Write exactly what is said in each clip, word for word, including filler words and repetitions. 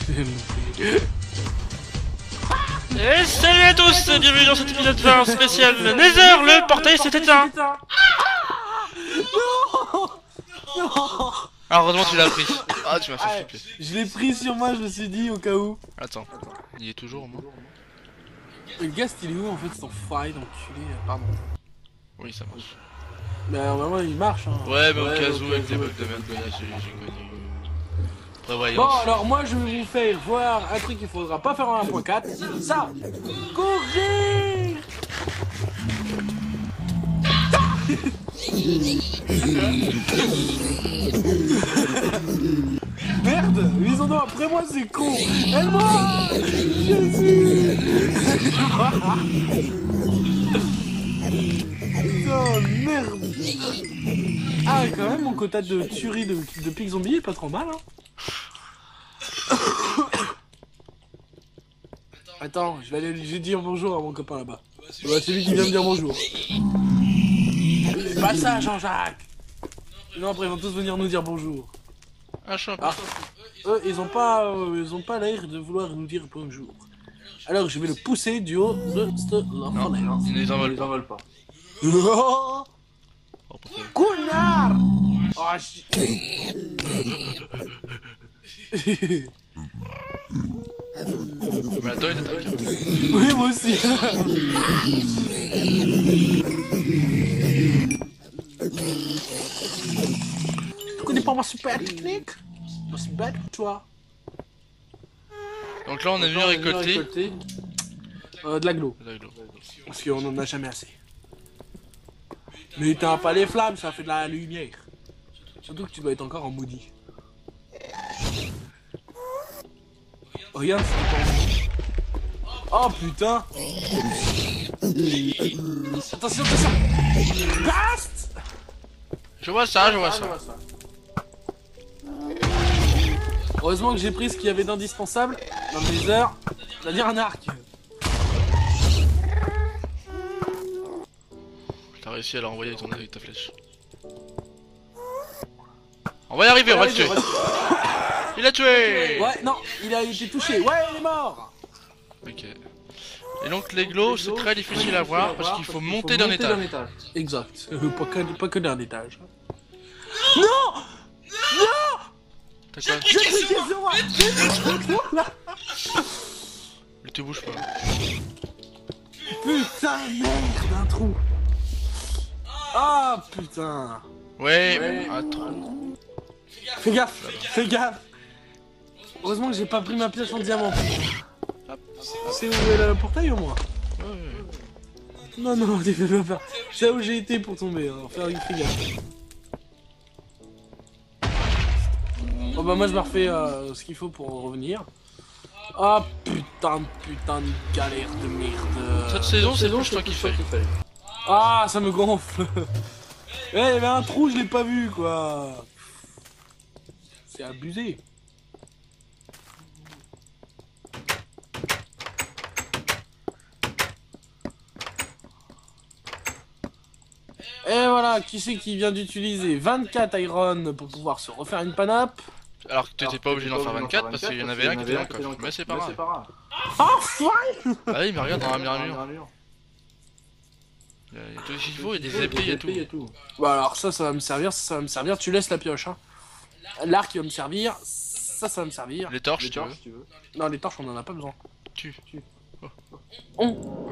Et salut à tous, et bienvenue dans cet épisode vingt spécial Nether, le portail s'est éteint. Non, non. Ah, heureusement tu l'as pris. Ah, tu m'as fait flipper. Je l'ai pris sur moi, je me suis dit au cas où. Attends, il y est toujours au moins. Le gast il est où en fait, cet enfoiré d'enculé, pardon. Oui, ça marche. Mais normalement il marche hein. Ouais, mais au ouais, cas où, où, avec où, des bugs où, de merde, où, j'ai connu. Prévoyance. Bon alors moi je vais vous faire voir un truc qu'il faudra pas faire en un point quatre. Ça, courir. Merde, ils ont après moi, c'est con. Elle moi. Jésus. Putain, merde. Ah, quand même, mon quota de tuerie de, de pics zombies est pas trop mal, hein. Attends, je vais aller lui dire bonjour à mon copain là-bas. Ouais, c'est lui qui vient me dire bonjour. C'est pas ça, Jean-Jacques. Non, après, ils vont tous venir nous dire bonjour. Ah, je suis un peu. Ah, eux, ils ont pas, euh, ils ont pas l'air de vouloir nous dire bonjour. Alors, je vais le pousser du haut de cette Non, ils ne les envolent pas. pas. Oh, connard! Oh, Mais attends, il attaque. oui, moi aussi. Tu connais pas ma super technique? C'est bête pour toi. Donc là, on est venu récolter euh, de l'aglo. de l'aglo. Parce qu'on en a jamais assez. Mais t'as pas les flammes, ça fait de la lumière. Surtout que tu dois être encore en maudit. Regarde, c'est pas... Oh putain. Attention, attention. Bast. Je vois ça, je vois ça. Heureusement que j'ai pris ce qu'il y avait d'indispensable dans les heures, c'est-à-dire un arc. T'as réussi à l'envoyer avec, ton... avec ta flèche. On va y arriver, on va le tuer. Il a tué. Ouais, non, il a été touché. Ouais, il est mort. Ok. Et donc les glows, c'est très difficile à voir parce qu'il faut monter d'un étage. Exact. Pas que, pas que d'un étage. Non. Non. T'as quoi? J'ai cliqué sur moi. Mais tu bouges pas. Putain, merde, un trou. Ah putain. Ouais, Ouais. un trou. Fais gaffe, fais gaffe. Heureusement que j'ai pas pris ma pièce en diamant. C'est où est le portail au moins? Ouais. Non, non, tu fais pas peur. C'est où j'ai été pour tomber, hein. Fais fais gaffe. Oh bah moi je me refais euh, ce qu'il faut pour revenir. Ah putain, putain de galère de merde. Cette saison, c'est plus toi qui fais. Ah, ça me gonfle. Ouais, il y avait un trou, je l'ai pas vu quoi. C'est abusé. Et voilà, qui c'est qui vient d'utiliser vingt-quatre iron pour pouvoir se refaire une panop? Alors que tu étais pas obligé d'en faire vingt-quatre parce qu'il y en avait un qui était dans le coffre. Mais c'est pas grave. Enfin. Ah oui, mais regarde dans la mur. Il y a tout ce qu'il faut, il y a des épées et tout. Bah alors ça, ça va me servir, ça va me servir. Tu laisses la pioche, hein. L'arc, il va me servir. Ça, ça va me servir. Les torches, tu veux. Non, les torches, on en a pas besoin. Tu. On.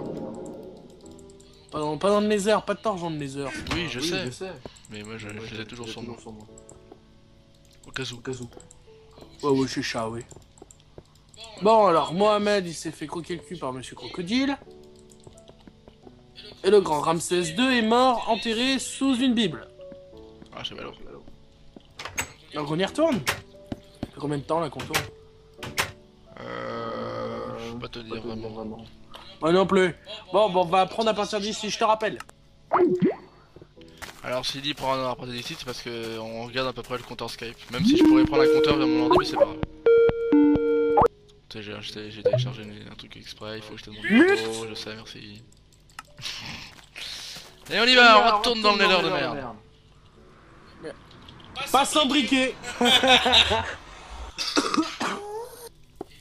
Pas dans, pas dans le nether, pas de torches dans le nether. Oui, je sais. Mais moi, je, je les ai toujours sur moi. Au cas où. Ouais, ouais, je suis chat, oui. Bon, alors, Mohamed, il s'est fait croquer le cul par Monsieur Crocodile. Et le grand Ramsès deux est mort, enterré sous une bible. Ah, j'ai mal. Donc on y retourne. Ça fait combien de temps là qu'on tourne? Euh... Je peux pas te dire vraiment. Moi non plus. Bon, bon, on va apprendre à partir d'ici, je te rappelle. Alors s'il dit prendre un partir d'ici, c'est parce que on regarde à peu près le compteur Skype. Même si je pourrais prendre un compteur vers mon ordi, mais c'est pas grave. Tu sais, j'ai j'ai téléchargé un truc exprès, il faut que je te demande. Oh, je sais, merci. Et on y va, on retourne dans le nether de merde. Pas sans briquet.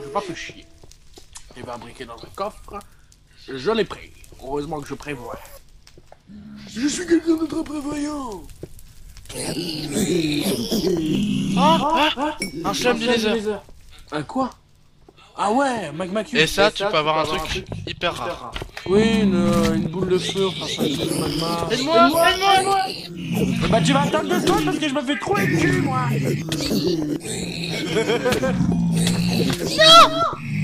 fais pas te chier. Il va briquer dans un coffre. Je l'ai pris. Heureusement que je prévois. Je suis quelqu'un de très prévoyant. Ah, ah, un slam du laser. Un quoi? Ah ouais, magma cube. Et ça, tu peux avoir un truc hyper rare. Oui, une, une boule de feu, enfin c'est un truc de magma. Aide-moi, aide-moi, aide-moi. Bah tu vas attendre deux secondes parce que je me fais trop le cul, moi. Non.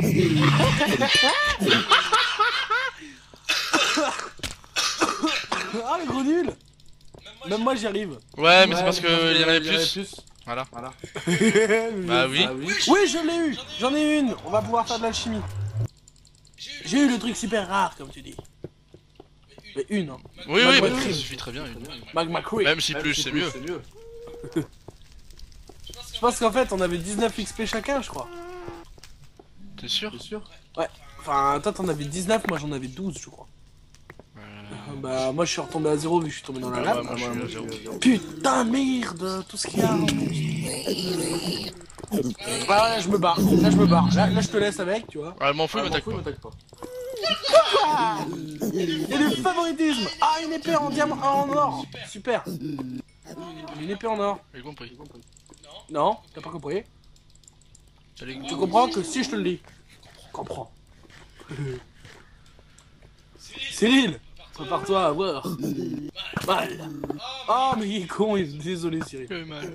Ah le gros nul. Même moi j'y arrive. Ouais, mais c'est parce qu'il y en avait plus. Voilà. Voilà. Bah oui. Oui, je l'ai eu. J'en ai une. On va pouvoir faire de l'alchimie. J'ai eu le truc super rare, comme tu dis. Mais une, hein. Oui, oui, bah, ça suffit très bien. Une. Magma Creek. Même si plus, c'est mieux. Je pense qu'en fait, on avait dix-neuf X P chacun, je crois. T'es sûr? T'es sûr? Ouais. Enfin, toi, t'en avais dix-neuf, moi j'en avais douze, je crois. Euh... Bah, moi je suis retombé à zéro vu que je suis tombé dans la lave. Ouais, moi, je suis à zéro. Putain, merde, tout ce qu'il y a. Ah ouais, là je me barre, là je me barre, là, là je te laisse avec, tu vois. Ouais, elle m'en fout, il m'attaque pas. Ah, il y a du favoritisme. Ah, une épée en diamant, en or. Super. Une épée en or. J'ai compris. Non, t'as pas compris. Tu comprends que si je te le dis. Comprends. Cyril, prépare-toi à voir. Mal. Ah, mais il est con, il est désolé Cyril. Que mal.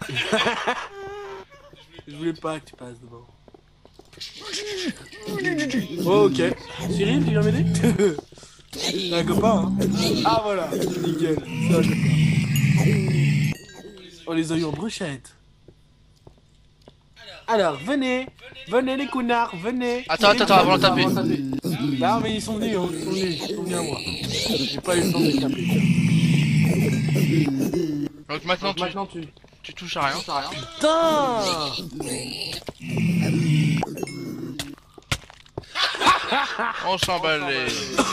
Je voulais pas que tu passes devant. Oh, ok. Cyril, tu viens m'aider? T'es un copain, hein? Ah voilà, nickel. C'est un copain. On les a eu en brochette. Alors, venez. Venez les connards, venez. Attends, attends, attends, avant de taper. Non, mais ils sont venus, ils sont venus, ils sont venus à moi. J'ai pas eu le temps de les taper. Donc maintenant, tu, maintenant tu... tu touches à rien. Putain. On s'emballe les...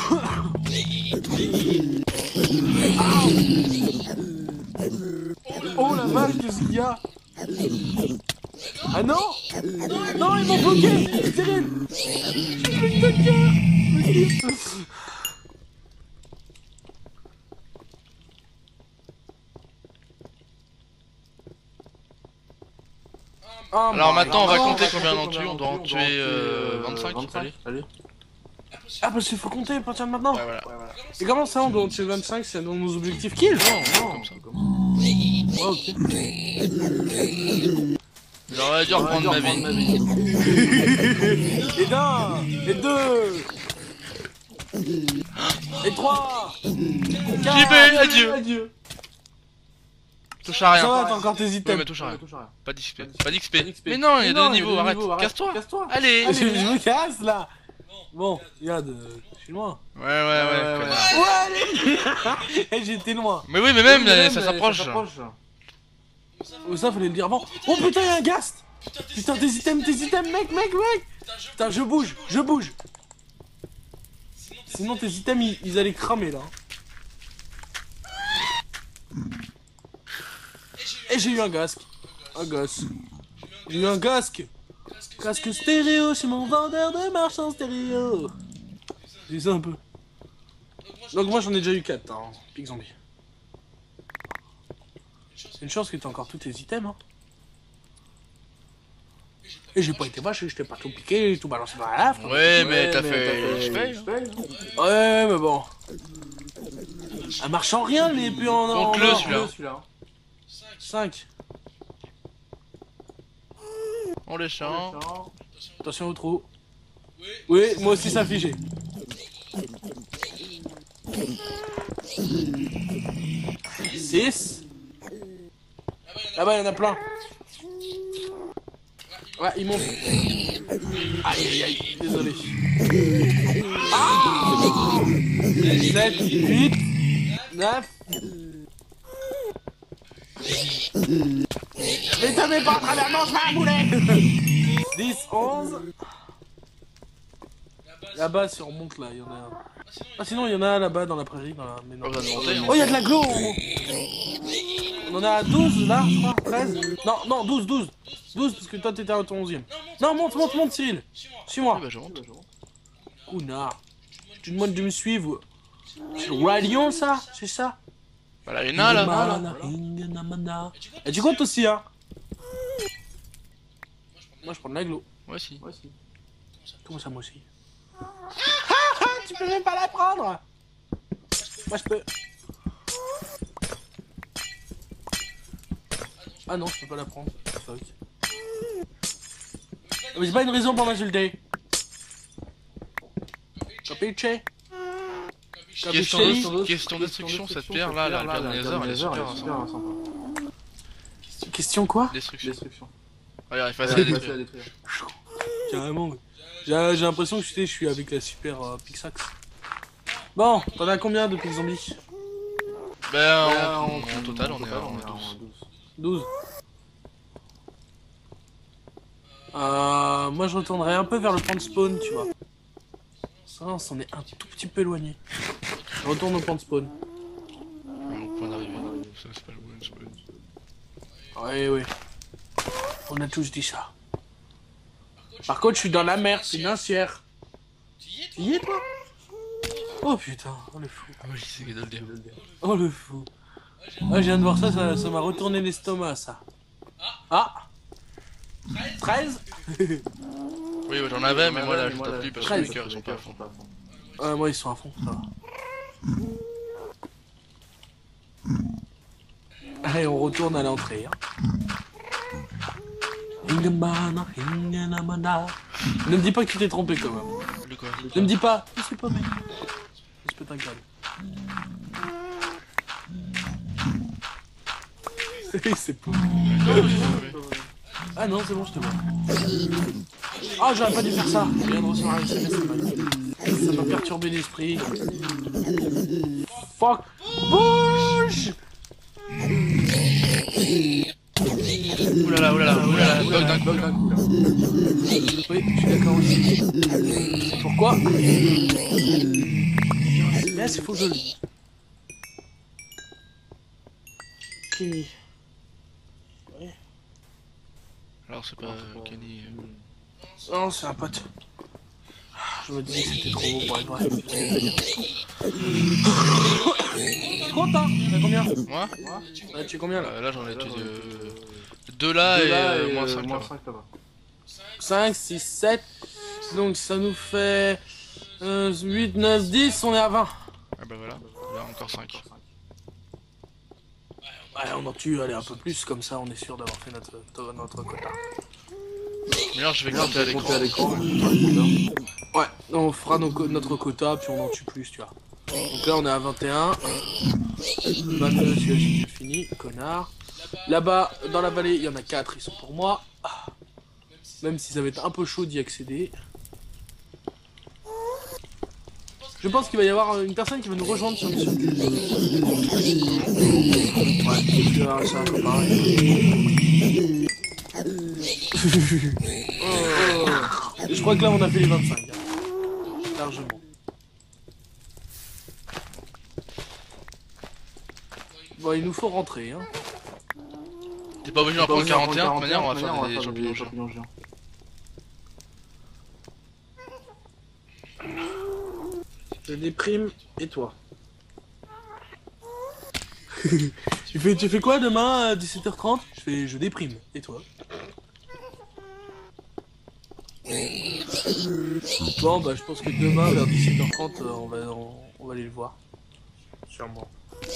Oh la vache, qu'est-ce qu'il y a? Ah non. Non, ils m'ont bloqué. Cyril. Je suis de cœur. Alors maintenant, on va compter combien on en tue. On doit en tuer euh, vingt-cinq. Allez. Allez. Ah parce qu'il faut compter à partir de maintenant. Ouais, voilà. Et comment ça on doit en tuer vingt-cinq, c'est dans nos objectifs kills? Non, non, comme ça. Ouais, ok. J'aurais dû reprendre ma vie. Et d'un, et deux, et trois, J B, adieu. Adieu. Touche à rien. Ça va, t'as encore tes Ouais, items. mais touche à rien. Pas d'X P. Pas d'X P. Pas d'X P. Mais non, il y a Mais non, deux il y a niveaux, deux arrête. niveaux, arrête. Casse-toi. Casse-toi. Allez. Ah, je, je me casse là. Bon, regarde, euh, je suis loin. Ouais, ouais, ouais. connard. Ouais, allez. J'étais loin. Mais oui, mais même, Oui, mais même, ça euh, s'approche. Oh, ça fallait le dire avant. Oh putain, y'a un ghast. Putain, tes items, tes items, mec, mec, mec. Putain, je bouge, je bouge. Sinon, tes items, ils, ils allaient cramer là. Et j'ai eu un gasque. Un gosse. J'ai eu un gasque. Casque stéréo chez mon vendeur de marchands stéréo. J'ai ça un peu. Donc moi j'en ai déjà eu quatre, hein, Pig Zombie. C'est une chance que t'as encore tous tes items, hein. Et j'ai pas été vache, je t'ai pas tout piqué, tout balancé dans la lave. Ouais, ouais, mais t'as fait... Je paye. Ouais, mais bon. Elle marche en rien, les épées en or. Compte-le, celui-là. cinq. On les chante. Attention au trou. Oui, moi aussi ça a figé. six. Là-bas, il y en a plein. Ouais, ils m'ont... Aïe, aïe, aïe, désolé. Ah sept, huit, neuf... Mais t'as même pas en travers, mange ma boulette. dix, onze... Là-bas, si on monte là, il y en a un. Ah sinon, il y en a un là-bas dans la prairie, dans la... Mais non. Pas besoin de monter, hein. Oh, il y a de la glow. On en a douze là, je crois, treize. Non, non, douze, douze. douze parce que toi t'étais à ton onzième. Non, monte, monte, monte, Cyril. Suis-moi. Oui, bah je monte. Connard. Tu demandes de me suivre. C'est le Roi Lion, ça? C'est ça? Bah là, il y en a là. Et tu comptes aussi, hein? Moi, je prends de l'aglo. Moi aussi. Comment ça, moi aussi? Tu peux même pas la prendre! Moi, je peux. Ah non, je peux pas la prendre. Fuck. Mais c'est pas une raison pour m'insulter. Capiche? Question, question destruction, cette pierre là, la pierre de Nether, elle est super sympa. Question quoi? Destruction. Regarde, il faut essayer de la détruire. Carrément. J'ai l'impression que je suis, je suis avec la super euh, Pixax. Bon, t'en as combien de Pix Zombies? Ben, en, en, en total, on est à douze. douze. Euh, moi je retournerai un peu vers le point de spawn, tu vois. Ça, on s'en est un tout petit peu éloigné. Je retourne au point de spawn. Au point d'arrivée, ça c'est pas le point de spawn. Oui, oui. On a tous dit ça. Par contre, je suis dans la merde, financière. Tu y es, toi? Oh putain, oh le fou. Ah oui, c'est de le dire. Oh le fou. Ah, je viens de voir ça, ça ça m'a retourné l'estomac, ça. Ah treize. Oui, j'en avais, mais moi là, je tape plus parce que mes cœurs ils sont pas à fond. Ouais, moi ils sont à fond, ça va. Allez, on retourne à l'entrée. Hein. Ne me dis pas que tu t'es trompé quand même. Le quoi? Ne me dis pas, je sais pas mec. Je pète un câble. C'est pas. Ah non, c'est bon, je te vois. Ah, j'aurais pas dû faire ça. Je viens de recevoir un S M S, ça m'a perturbé l'esprit. Fuck. Bouge. Oulala, oulala, oulala, bug d'un coup. Oui, je suis d'accord aussi. Pourquoi? Là, c'est faux joli. Kenny. Alors c'est pas Kenny. Non, c'est un pote. Je me disais que c'était trop beau pour être vrai. Content. T'as combien? Moi? Ouais, tu es combien là? euh, Là j'en ai deux là et euh, moins cinq là. cinq, six, sept. Donc ça nous fait euh, huit, neuf, dix, on est à vingt. Ah bah voilà, là encore cinq. Ouais, on en tue, allez, un peu plus, comme ça on est sûr d'avoir fait notre, notre quota. Mais alors je vais compter à l'écran. Ouais, on fera nos, notre quota, puis on en tue plus, tu vois. Donc là on est à vingt et un. vingt-deux, celui-là j'ai fini, connard. Là-bas, dans la vallée, il y en a quatre, ils sont pour moi. Même si ça va être un peu chaud d'y accéder. Je pense qu'il va y avoir une personne qui va nous rejoindre sur mission. Ouais, tu vois, c'est un peu pareil. Oh. Je crois que là on a fait les vingt-cinq. Hein. Largement. Bon, il nous faut rentrer. Hein. T'es pas obligé d'en prendre quarante et un, de toute manière on va faire des champignons géants. Je déprime, et toi? tu, fais, tu fais quoi demain à dix-sept heures trente? Je fais, je déprime, et toi? Bon bah je pense que demain vers dix-sept heures trente euh, on, va, on, on va aller le voir. Sûrement.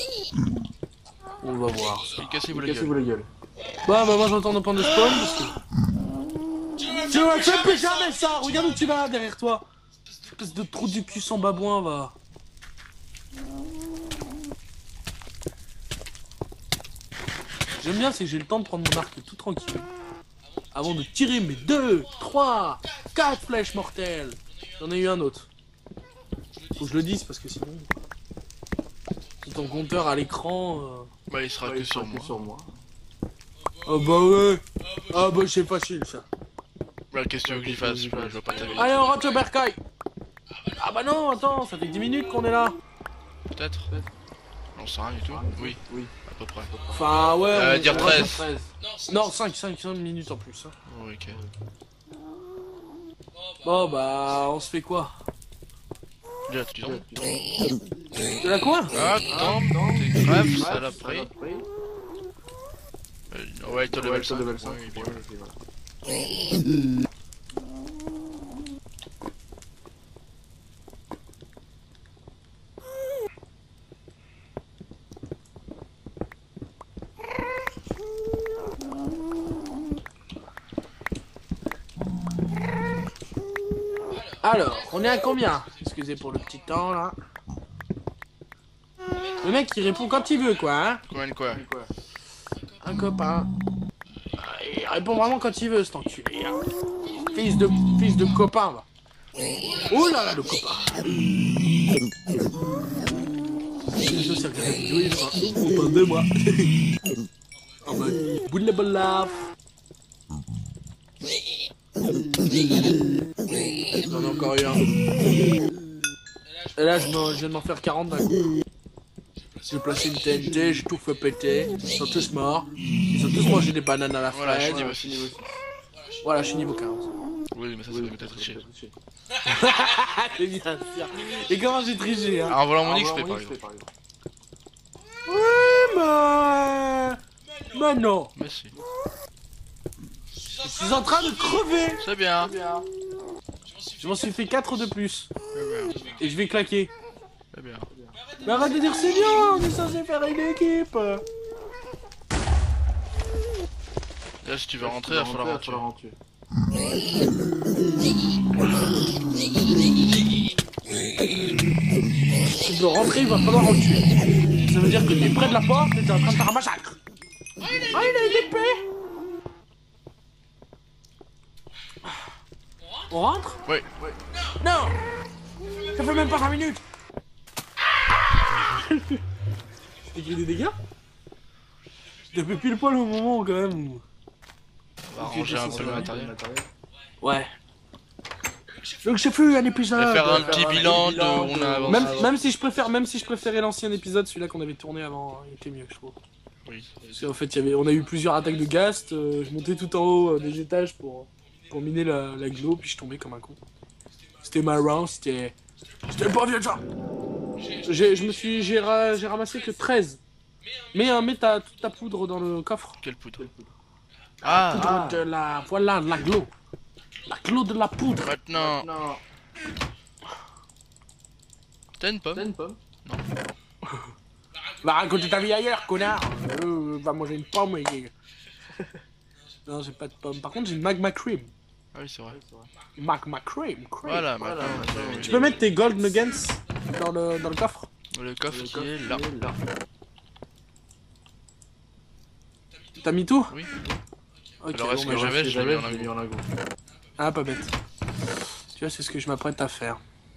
On va voir ça. Cassez-vous la gueule. Bah bah moi j'entends au point de spawn parce que... Tu ne fais jamais ça. Regarde où tu vas derrière toi. Espèce de trou du cul sans babouin, va. J'aime bien, c'est que j'ai le temps de prendre mon arc tout tranquille. Avant de tirer mes deux, trois, quatre flèches mortelles. J'en ai eu un autre. Faut que je le dise parce que sinon... Ton compteur à l'écran... Euh... Bah il sera bah, que il sur, sera moi. que sur moi. Ah bah ouais. Ah bah c'est facile ça. Bah qu'est-ce que tu veux que j'y fasse? Je vois pas ta vie. Allez on rentre au bercail. Ah bah non, attends, ça fait dix minutes qu'on est là. Peut-être. J'en sais rien du tout. Oui. Oui. peu près. Enfin, ouais, Euh, on dire on va treize. Non, cinq, cinq, cinq minutes en plus. Hein. Oh, ok. Bon, bah, on se fait quoi? Déjà, tu tombes. De la quoi? Attends, t'es grave, ça l'a pris. Euh, ouais, t'as level cinq. Ouais, il est bien. Alors, on est à combien? Excusez pour le petit temps là. Le mec il répond quand il veut quoi, hein? Combien de quoi? Un copain. Ah, il répond vraiment quand il veut cet enculé. Hein. Fils de fils de copain va. Oh là là le copain. Je sais regarder la vidéo, il fera oh copain de moi. Oh bah il boule la bonne lave. J'en ai encore eu un. Et là je, me, je viens de m'en faire quarante d'un coup. J'ai placé une T N T, j'ai tout fait péter, ils sont tous morts, ils ont tous mangé des bananes à la fraise. Voilà, je suis niveau six. Voilà, je suis niveau quinze. Oui, mais ça, ça va peut-être tricher. C'est bien sûr. Et comment j'ai triché hein? Ah, en volant mon X P par exemple. Ouais, mais... Mais non. Mais si. Je suis en train de crever. C'est bien. Je m'en suis fait quatre de plus. C'est bien. Et je vais claquer. C'est bien. Mais arrête de dire c'est bien, on est censé faire une équipe. Là, si tu veux rentrer, il va falloir rentrer. Si tu veux rentrer, il va falloir en tuer. Ça veut dire que t'es près de la porte et t'es en train de faire un massacre. Ah, il a une épée. On rentre? Oui. Non. Ça fait même pas vingt minutes. J'ai pris des dégâts? J'ai fait pile poil au moment quand même où... On va ranger un peu le matériel. Ouais. Donc j'ai fait un épisode. Et faire un petit bilan de où on a avancé. Même, même si je préfère, même si je préférais l'ancien épisode, celui-là qu'on avait tourné avant, il était mieux, je trouve. Oui. Parce qu'en fait, il y avait, on a eu plusieurs attaques de ghast. Euh, je montais tout en haut euh, des étages pour, pour miner la, la glow, puis je tombais comme un con. C'était my round, c'était, c'était pas bien ça. J'ai, je me suis, j'ai, ra, j'ai ramassé que treize. Mais euh, mets ta, toute ta poudre dans le coffre. Quelle poudre? Ah, Poudre ah. de la, voilà, de la glow. La glow de la poudre. Maintenant. Non. T'as une pomme? T'as une pomme? Non. Va raconter ta vie ailleurs, connard. Euh, va manger une pomme et... Non, j'ai pas de pomme. Par contre, j'ai une magma cream. Ah oui, c'est vrai. Magma cream, cream. Voilà, maintenant. Tu peux mettre tes gold nuggets dans le, dans le coffre? Le coffre qui est là. T'as mis tout? Oui. Ok, Alors, est-ce bon, que bah, j'avais, je l'ai mis en un goût. Ah, pas bête. Tu vois, c'est ce que je m'apprête à faire.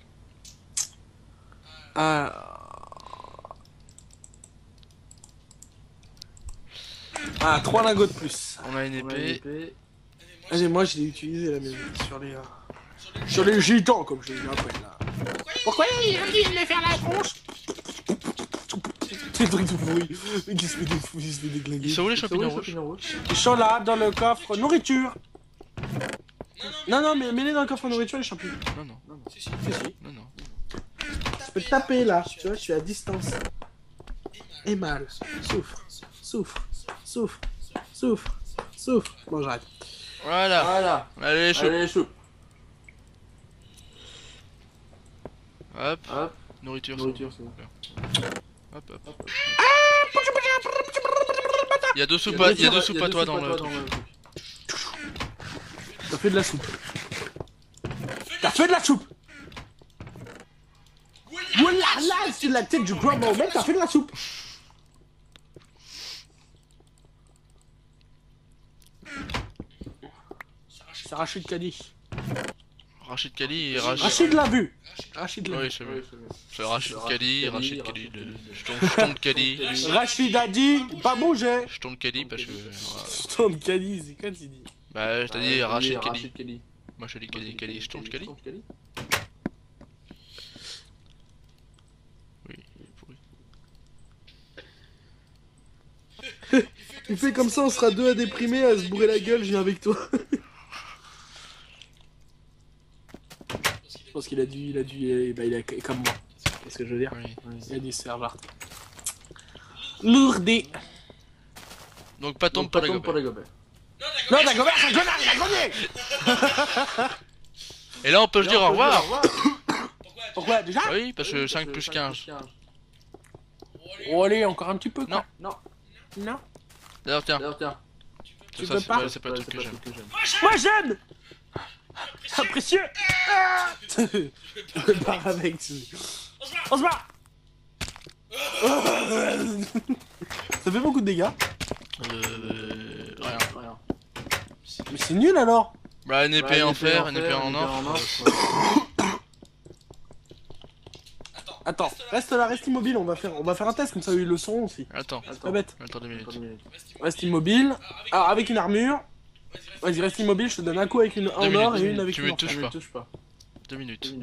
Ah... Ah, trois lingots de plus. On a une épée. Allez, moi je l'ai utilisé la maison sur les... Euh... Sur les gitans, comme je les appelle là. Pourquoi il vient de me faire la tronche? C'est le truc tout pourri. Mais qui se fait des fous, il se fait déglinguer. Ils sont où les champignons rouges? Ils sont là, dans le coffre nourriture. Non, non, mais mets-les dans le coffre nourriture, les champignons. Non, non. Non, non. Si, si. Non, non. Je peux te taper là, tu vois, je suis à distance. Et mal. Souffre, souffre, souffre, souffre, souffre. Bon, j'arrête. Voilà. Voilà. Allez, chaud. Allez, chaud. Hop. Hop. Nourriture, Nourriture, c'est bon. Hop, hop. hop. Il y a deux soupes à, il y a deux soupes à toi dans le truc. T'as fait de la soupe. T'as fait de la soupe. Voilà, là, c'est la tête du grand mec, t'as fait de la soupe. C'est Rachid Kali. Rachid Kali et Rachid... Rachid l'a vu. Rachid l'a vu. Oui, c'est vrai. C'est Rachid Kali, Rachid Kali, je tombe, je tombe Kali. Rachid a dit, pas bouger. Je tombe Kali parce que... Je tombe Kali, c'est quoi tu dis? Bah, je t'ai dit Rachid Kali. Moi je dis Kali, Kali, je tombe Kali. Oui, il est pourri. Il fait comme ça, on sera deux à déprimer, à se bourrer la gueule, je viens avec toi. Je pense qu'il a dû, il a dû, eh ben, il a comme moi. C'est ce que je veux dire. Oui. Il a dû se faire genre. Lourdé. Donc pas tombe pour les gobelins. Non, Dagobert, c'est un connard, il a gagné. Et là on peut se dire au revoir. Pourquoi déjà? Oui, parce que cinq plus quinze. Oh allez, encore un petit peu quoi. Non. Non. Non. D'ailleurs tiens, Tu ça veux c'est pas? pas, c'est pas le truc que j'aime. Moi j'aime. Ah, précieux. Je me barre avec. On se barre. Ça fait beaucoup de dégâts. Euh... Rien. Mais c'est nul alors. Bah une épée en fer, une épée en or. Attends, reste là, reste immobile, on va faire, on va faire un test comme ça ils le sauront aussi. Attends, C'est pas bête. attends deux minutes. Reste immobile. Alors avec une armure. Vas-y, reste immobile, je te donne un coup avec une en or et une avec Tu une me or. touches pas. Deux minutes.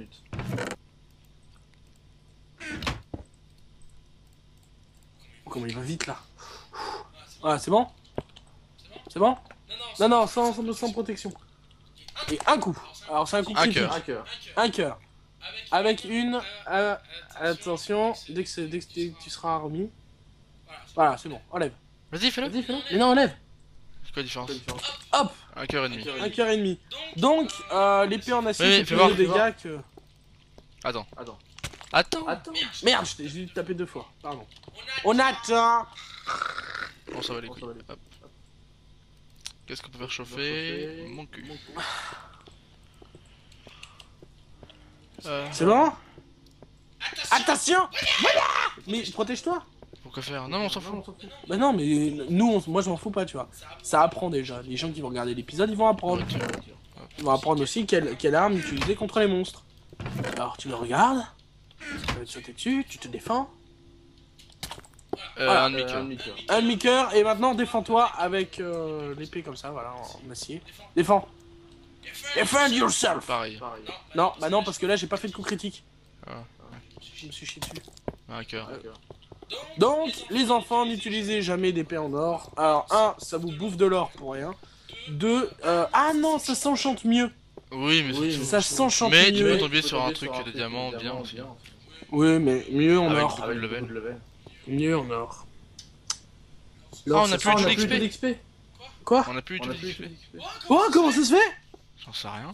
Oh, comment il va vite là. Ah, c'est bon? C'est bon? Non, non, sans, sans, sans protection. Et un coup. Alors c'est un coup Un critique. cœur. Un cœur. Avec une... Euh, attention, dès que, dès que tu, tu seras remis. Voilà, c'est bon, enlève. Vas-y, fais-le. Mais non, enlève. C'est quoi la différence? Hop, Un cœur et demi. un cœur et demi. Donc, euh, l'épée en acier, Oui, c'est fais plus voir. de dégâts que... Attends. Attends. Merde, je t'ai tapé deux fois, pardon. On attend. Bon, ça va les couilles. Hop. Qu'est-ce qu'on peut faire chauffer? Mon cul. Euh... C'est bon? Attention. Voilà. Mais protège-toi. Pourquoi faire? Non, on s'en fout. Bah non, mais nous, on- moi je m'en fous pas, tu vois. Ça apprend déjà. Les gens qui vont regarder l'épisode, ils vont apprendre. Ils vont apprendre aussi quelle, quelle arme utiliser contre les monstres. Alors tu me regardes, tu vas te sauter dessus, tu te défends. Euh, Voilà. un demi-cœur. Un demi-cœur, et maintenant défends-toi avec euh, l'épée comme ça, voilà, en acier. Défends. Defend yourself. Pareil. Non, bah non, parce que là j'ai pas fait de coup critique. Ah, Je me suis chié dessus. un cœur. Donc, les enfants, n'utilisez jamais d'épée en or. Alors, un, ça vous bouffe de l'or pour rien. Deux, euh, ah non, ça s'enchante mieux. Oui, mais c'est tout. Ça s'enchante Mais tu mieux. peux tomber sur un truc de diamant bien aussi. Oui, mais mieux en Avec or. beaucoup de level. Mieux en or. Ah, on a plus du tout d'X P. Quoi? On a plus du tout d'X P. Oh, comment ça se fait? J'en sais rien.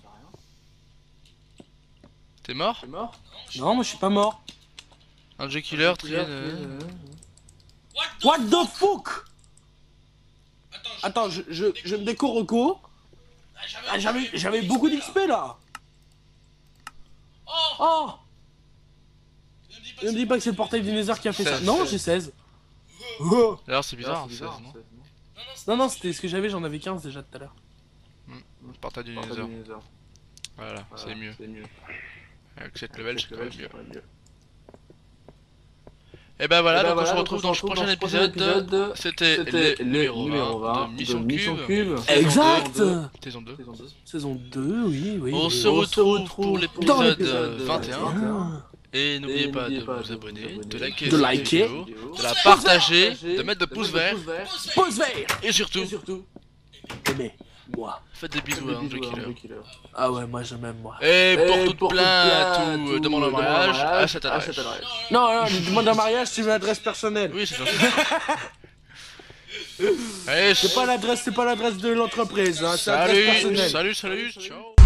T'es mort? Non, moi je suis pas mort. Un jeu killer, trié de... What the fuck? Attends, je, je, je me déco reco. Ah, j'avais, j'avais beaucoup d'X P là. Oh! Ne me dis pas que c'est le portail du Nether qui a fait ça. seize, Non, seize. j'ai seize. Oh. D'ailleurs, c'est bizarre, seize, non? Non, non, c'était ce que j'avais, j'en avais quinze déjà tout à l'heure. Portail du Nether. Voilà, c'est mieux. Avec cette level, c'est quand même mieux. Et ben voilà, donc on se retrouve dans le prochain épisode. C'était le numéro vingt de Mission Cube. Exact. Saison deux. Saison deux, oui, oui. On oui. se retrouve pour dans l'épisode l'épisode vingt et un. Ah. Et n'oubliez pas de vous abonner, de liker De cette liker. vidéo, de la partager, de mettre de pouces verts. Pause vert. Et surtout, Aimez-moi. faites des bisous à un jeu killer. Ah ouais, moi je m'aime moi. Et pour toute plainte ou demande en mariage, à cette adresse. Non, non, demande un mariage, c'est une adresse personnelle. Oui, c'est gentil. Allez, C'est pas l'adresse, c'est pas l'adresse de l'entreprise, hein, c'est l'adresse salut, personnelle. salut, salut, ciao.